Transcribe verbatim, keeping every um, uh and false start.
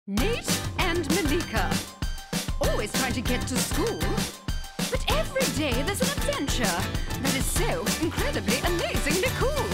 Nate and Malika, always trying to get to school. But every day there's an adventure that is so incredibly, amazingly cool.